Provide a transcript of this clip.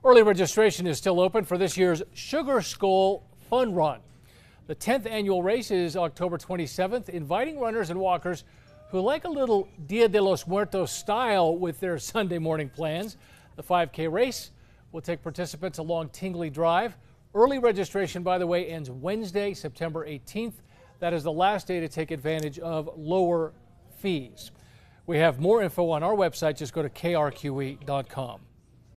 Early registration is still open for this year's Sugar Skull Fun Run. The 10th annual race is October 27th, inviting runners and walkers who like a little Dia de los Muertos style with their Sunday morning plans. The 5K race will take participants along Tingley Drive. Early registration, by the way, ends Wednesday, September 18th. That is the last day to take advantage of lower fees. We have more info on our website. Just go to krqe.com.